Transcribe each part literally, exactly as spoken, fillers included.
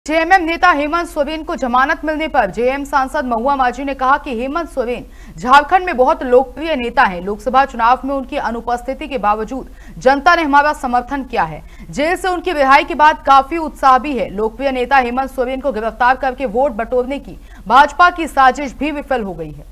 JMM नेता हेमंत सोरेन को जमानत मिलने पर जेएमएम सांसद महुआ माझी ने कहा कि हेमंत सोरेन झारखंड में बहुत लोकप्रिय नेता हैं। लोकसभा चुनाव में उनकी अनुपस्थिति के बावजूद जनता ने हमारा समर्थन किया है। जेल से उनकी रिहाई के बाद काफी उत्साह भी है। लोकप्रिय नेता हेमंत सोरेन को गिरफ्तार करके वोट बटोरने की भाजपा की साजिश भी विफल हो गई है।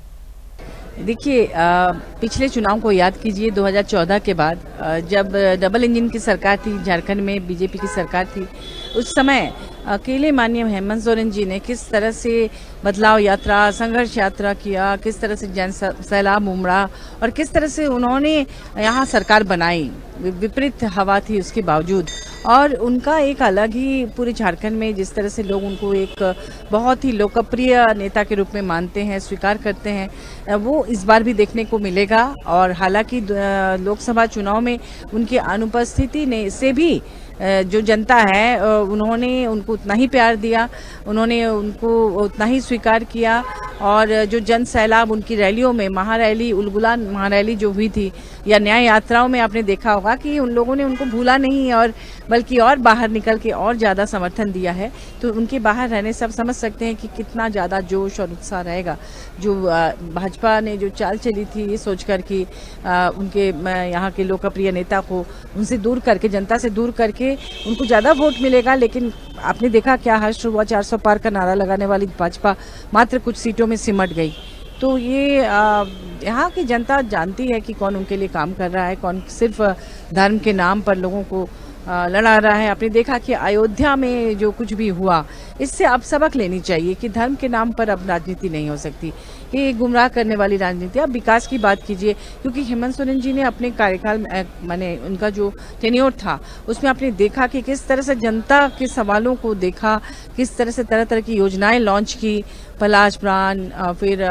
देखिए, पिछले चुनाव को याद कीजिए। दो हज़ार चौदह के बाद जब डबल इंजन की सरकार थी, झारखंड में बीजेपी की सरकार थी, उस समय अकेले माननीय हेमंत सोरेन जी ने किस तरह से बदलाव यात्रा, संघर्ष यात्रा किया, किस तरह से जन सैलाब उमड़ा और किस तरह से उन्होंने यहाँ सरकार बनाई। विपरीत हवा थी उसके बावजूद, और उनका एक अलग ही पूरे झारखंड में जिस तरह से लोग उनको एक बहुत ही लोकप्रिय नेता के रूप में मानते हैं, स्वीकार करते हैं, वो इस बार भी देखने को मिलेगा। और हालांकि लोकसभा चुनाव में उनकी अनुपस्थिति ने से भी जो जनता है उन्होंने उनको उतना ही प्यार दिया, उन्होंने उनको उतना ही स्वीकार किया। और जो जन सैलाब उनकी रैलियों में, महारैली, उलगुलान महारैली जो हुई थी या न्याय यात्राओं में, आपने देखा होगा कि उन लोगों ने उनको भूला नहीं और बल्कि और बाहर निकल के और ज़्यादा समर्थन दिया है। तो उनके बाहर रहने से आप समझ सकते हैं कि कितना ज़्यादा जोश और उत्साह रहेगा। जो भाजपा ने जो चाल चली थी ये सोचकर कि उनके यहाँ के लोकप्रिय नेता को उनसे दूर करके, जनता से दूर करके उनको ज़्यादा वोट मिलेगा, लेकिन आपने देखा क्या हर्ष हुआ। चार सौ पार का नारा लगाने वाली भाजपा मात्र कुछ सीटों में सिमट गई। तो ये यहाँ की जनता जानती है कि कौन उनके लिए काम कर रहा है, कौन सिर्फ धर्म के नाम पर लोगों को लड़ा रहा है। आपने देखा कि अयोध्या में जो कुछ भी हुआ, इससे अब सबक लेनी चाहिए कि धर्म के नाम पर अब राजनीति नहीं हो सकती। ये गुमराह करने वाली राजनीति। अब विकास की बात कीजिए, क्योंकि हेमंत सोरेन जी ने अपने कार्यकाल में, माने उनका जो टेन्योर था, उसमें आपने देखा कि किस तरह से जनता के सवालों को देखा, किस तरह से तरह तरह की योजनाएं लॉन्च की। पलाश प्राण, फिर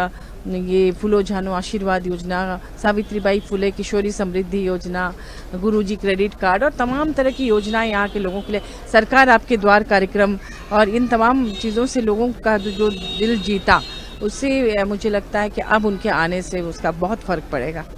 ये फूलो झानो आशीर्वाद योजना, सावित्रीबाई फुले किशोरी समृद्धि योजना, गुरुजी क्रेडिट कार्ड और तमाम तरह की योजनाएं यहाँ के लोगों के लिए, सरकार आपके द्वार कार्यक्रम, और इन तमाम चीज़ों से लोगों का जो दिल जीता, उससे मुझे लगता है कि अब उनके आने से उसका बहुत फर्क पड़ेगा।